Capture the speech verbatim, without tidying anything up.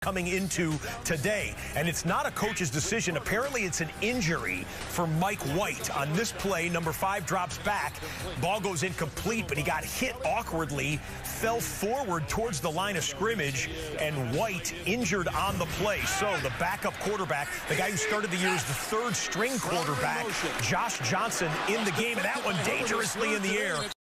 coming into today. And it's not a coach's decision. Apparently, it's an injury for Mike White. On this play, number five drops back. Ball goes incomplete, but he got hit awkwardly, fell forward towards the line of scrimmage, and White injured on the play. So the backup quarterback, the guy who started the year as the third string quarterback, Josh Johnson in the game, and that one dangerously in the air.